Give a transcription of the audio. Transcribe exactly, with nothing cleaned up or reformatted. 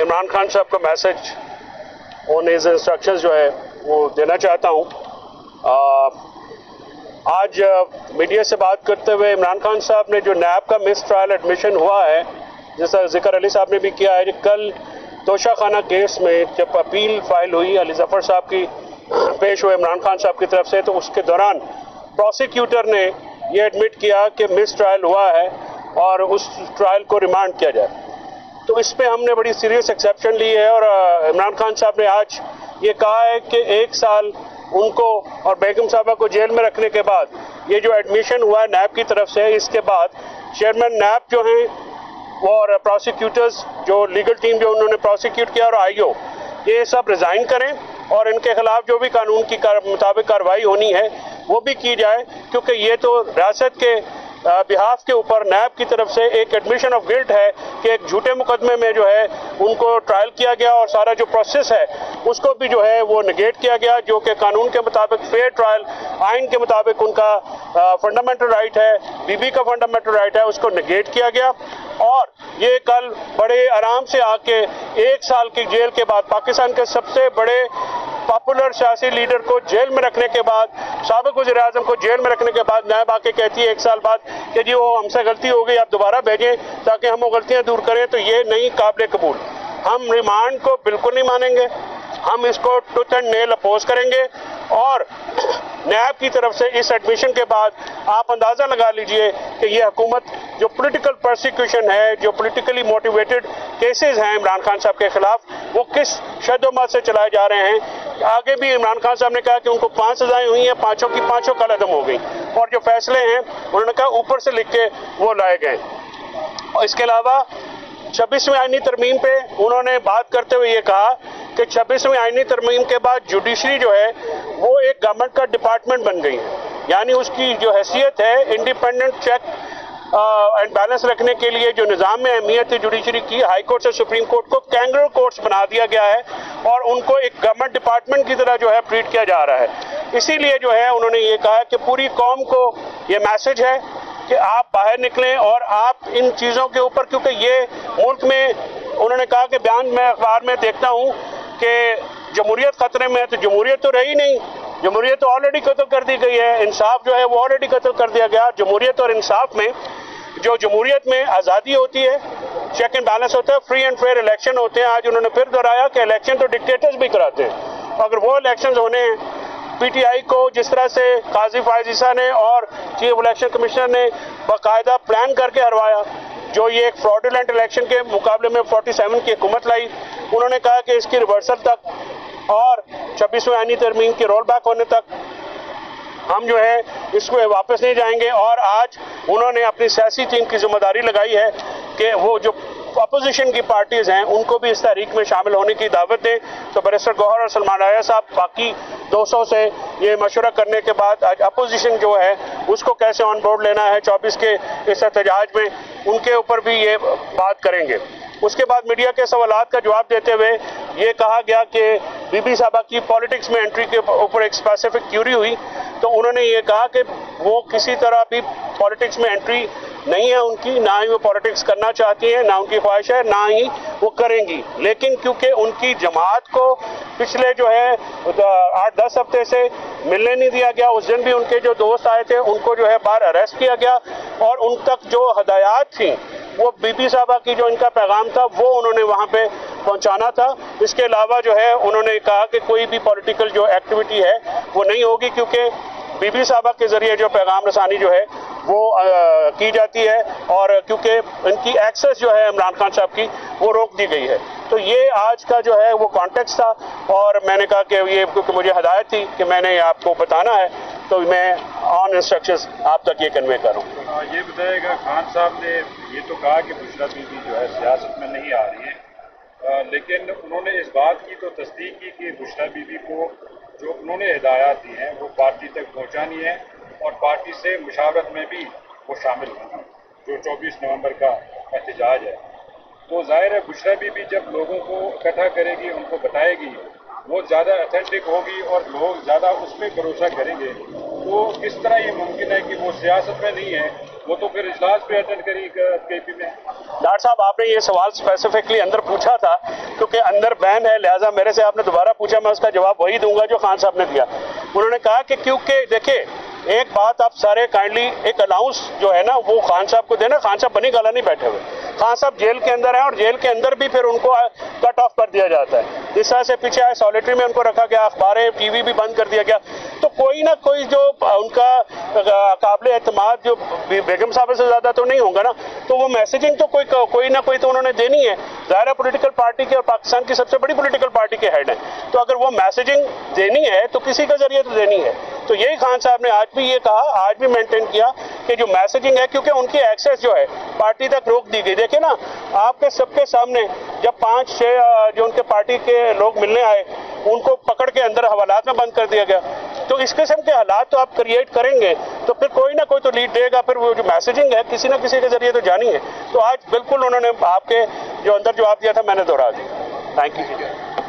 इमरान खान साहब का message on his instructions जो है वो देना चाहता हूँ। आज मीडिया से बात करते हुए इमरान खान साहब ने जो नैब का मिस ट्रायल एडमिशन हुआ है, जैसा जिक्र अली साहब ने भी किया है, कल तोशाखाना केस में जब अपील फाइल हुई अली जफर साहब की पेश हुए इमरान खान साहब की तरफ से, तो उसके दौरान प्रोसिक्यूटर ने ये एडमिट किया कि मिस ट्रायल हुआ है और उस ट्रायल को रिमांड किया जाए। तो इस पे हमने बड़ी सीरियस एक्सेप्शन ली है और इमरान खान साहब ने आज ये कहा है कि एक साल उनको और बेगम साहबा को जेल में रखने के बाद ये जो एडमिशन हुआ है नैब की तरफ से, इसके बाद चेयरमैन नैब जो हैं और प्रोसिक्यूटर्स जो लीगल टीम जो उन्होंने प्रोसिक्यूट किया और आईओ ये सब रिज़ाइन करें और इनके खिलाफ जो भी कानून की मुताबिक कार्रवाई होनी है वो भी की जाए, क्योंकि ये तो रियासत के बिहाफ के ऊपर नैब की तरफ से एक एडमिशन ऑफ गिल्ट है कि एक झूठे मुकदमे में जो है उनको ट्रायल किया गया और सारा जो प्रोसेस है उसको भी जो है वो निगेट किया गया, जो कि कानून के मुताबिक फेयर ट्रायल आइन के मुताबिक उनका फंडामेंटल राइट है, बीबी का फंडामेंटल राइट है, उसको निगेट किया गया। और ये कल बड़े आराम से आके एक साल की जेल के बाद पाकिस्तान के सबसे बड़े पॉपुलर सियासी लीडर को जेल में रखने के बाद, साबिक वज़ीर आज़म को जेल में रखने के बाद नैब आके कहती है एक साल बाद कि जी वो हमसे गलती हो गई, आप दोबारा भेजें ताकि हम वो गलतियां दूर करें, तो ये नहीं काबिल कबूल। हम रिमांड को बिल्कुल नहीं मानेंगे, हम इसको टूथ एंड नेल अपोज करेंगे और नैब की तरफ से इस एडमिशन के बाद आप अंदाज़ा लगा लीजिए कि ये हुकूमत जो पॉलिटिकल परसिक्यूशन है, जो पॉलिटिकली मोटिवेटेड केसेस हैं इमरान खान साहब के खिलाफ, वो किस शद्दोमत से चलाए जा रहे हैं। आगे भी इमरान खान साहब ने कहा कि उनको पांच सजाएं हुई हैं, पांचों की पांचों कल अदम हो गई और जो फैसले हैं उन्होंने कहा ऊपर से लिख के वो लाए गए। और इसके अलावा छब्बीसवीं आईनी तरमीम पे उन्होंने बात करते हुए ये कहा कि छब्बीसवीं आईनी तरमीम के बाद जुडिशरी जो है वो एक गवर्नमेंट का डिपार्टमेंट बन गई है, यानी उसकी जो हैसियत है इंडिपेंडेंट चेक एंड बैलेंस रखने के लिए जो निज़ाम में अहमियत है जुडिशरी की, हाई कोर्ट से सुप्रीम कोर्ट को कैंगरो कोर्ट्स बना दिया गया है और उनको एक गवर्नमेंट डिपार्टमेंट की तरह जो है ट्रीट किया जा रहा है। इसीलिए जो है उन्होंने ये कहा कि पूरी कौम को ये मैसेज है कि आप बाहर निकलें और आप इन चीज़ों के ऊपर, क्योंकि ये मुल्क में उन्होंने कहा कि बयान में अखबार में देखता हूँ कि जमहूरियत खतरे में है, तो जमहूरियत तो रही नहीं, जमहूरियत तो ऑलरेडी कत्ल कर दी गई है, इंसाफ जो है वो ऑलरेडी कत्ल कर दिया गया। जमहूरियत और इंसाफ में जो जमहूरियत में आज़ादी होती है, चेक एंड बैलेंस होता है, फ्री एंड फेयर इलेक्शन होते हैं। आज उन्होंने फिर दोहराया कि इलेक्शन तो डिक्टेटर्स भी कराते हैं, अगर वो इलेक्शन होने हैं पीटीआई को जिस तरह से काजी फायज ईसा ने और चीफ इलेक्शन कमिश्नर ने बाकायदा प्लान करके हरवाया, जो ये एक फ्रॉडुलेंट इलेक्शन के मुकाबले में सैंतालीस की हुकूमत लाई, उन्होंने कहा कि इसकी रिवर्सल तक और छब्बीसवीं आईनी तरमीम के रोल बैक होने तक हम जो है इसको वापस नहीं जाएंगे। और आज उन्होंने अपनी सियासी टीम की जिम्मेदारी लगाई है कि वो जो अपोजिशन की पार्टीज हैं उनको भी इस तहरीक में शामिल होने की दावत दें। तो बैरिस्टर गौहर और सलमान राया साहब बाकी दोस्तों से ये मशवरा करने के बाद आज अपोजिशन जो है उसको कैसे ऑन बोर्ड लेना है चौबीस के इस एहतजाज में, उनके ऊपर भी ये बात करेंगे। उसके बाद मीडिया के सवालात का जवाब देते हुए ये कहा गया कि बीबी साहबा की पॉलिटिक्स में एंट्री के ऊपर एक स्पेसिफिक क्यूरी हुई, तो उन्होंने ये कहा कि वो किसी तरह भी पॉलिटिक्स में एंट्री नहीं है उनकी, ना ही वो पॉलिटिक्स करना चाहती हैं, ना उनकी ख्वाहिश है, ना ही वो करेंगी। लेकिन क्योंकि उनकी जमात को पिछले जो है आठ दस हफ्ते से मिलने नहीं दिया गया, उस दिन भी उनके जो दोस्त आए थे उनको जो है बाहर अरेस्ट किया गया और उन तक जो हदायत थी वो बीबी साहबा की जो इनका पैगाम था वो उन्होंने वहाँ पे पहुँचाना था। इसके अलावा जो है उन्होंने कहा कि कोई भी पॉलिटिकल जो एक्टिविटी है वो नहीं होगी, क्योंकि बीबी साहबा के ज़रिए जो पैगाम रसानी जो है वो आ, की जाती है और क्योंकि इनकी एक्सेस जो है इमरान खान साहब की वो रोक दी गई है। तो ये आज का जो है वो कॉन्टेक्स्ट था और मैंने कहा कि ये क्योंकि मुझे हदायत थी कि मैंने आपको बताना है तो मैं ऑन इंस्ट्रक्शंस आप तक ये कन्वे करूँ। ये बताइएगा, खान साहब ने ये तो कहा कि बुशरा बीबी जो है सियासत में नहीं आ रही है, आ, लेकिन उन्होंने इस बात की तो तस्दीक की कि बुशरा बीबी को जो उन्होंने हिदायत दी हैं वो पार्टी तक पहुँचानी है और पार्टी से मुशावरत में भी वो शामिल होंगी, जो चौबीस नवंबर का एहतजाज है। तो जाहिर है बुशरा बीबी जब लोगों को इकट्ठा करेगी, उनको बताएगी, वो ज़्यादा अथेंटिक होगी और लोग ज़्यादा उस पर भरोसा करेंगे। तो किस तरह ये मुमकिन है कि वो सियासत में नहीं है, वो तो फिर इजलास पे अटेंड करेगी केपी में। डॉक्टर साहब आपने ये सवाल स्पेसिफिकली अंदर पूछा था क्योंकि अंदर बैन है, लिहाजा मेरे से आपने दोबारा पूछा, मैं उसका जवाब वही दूंगा जो खान साहब ने दिया। उन्होंने कहा कि क्योंकि देखिए एक बात आप सारे काइंडली, एक अनाउंस जो है ना वो खान साहब को देना। खान साहब बनी गाला नहीं बैठे हुए, खान साहब जेल के अंदर हैं और जेल के अंदर भी फिर उनको कट ऑफ कर दिया जाता है। इस तरह से पीछे आए सॉलिटरी में उनको रखा गया, अखबारें टीवी भी बंद कर दिया गया। तो कोई ना कोई जो उनका काबिल एतमाद जो बेगम साहब से ज्यादा तो नहीं होगा ना, तो वो मैसेजिंग तो कोई कोई ना कोई तो उन्होंने देनी है। ज़ाहिर है पॉलिटिकल पार्टी के और पाकिस्तान की सबसे बड़ी पॉलिटिकल पार्टी के हेड हैं, तो अगर वो मैसेजिंग देनी है तो किसी के जरिए तो देनी है। तो यही खान साहब ने आज भी ये कहा, आज भी मेंटेन किया कि जो मैसेजिंग है, क्योंकि उनकी एक्सेस जो है पार्टी तक रोक दी गई। देखिए ना, आपके सबके सामने जब पांच छह जो उनके पार्टी के लोग मिलने आए उनको पकड़ के अंदर हवालात में बंद कर दिया गया। तो इस किस्म के हालात तो आप क्रिएट करेंगे तो फिर कोई ना कोई तो लीड देगा, फिर वो जो मैसेजिंग है किसी ना किसी के जरिए तो जानी है। तो आज बिल्कुल उन्होंने आपके जो अंदर जवाब दिया था मैंने दोहरा दिया। Thank you.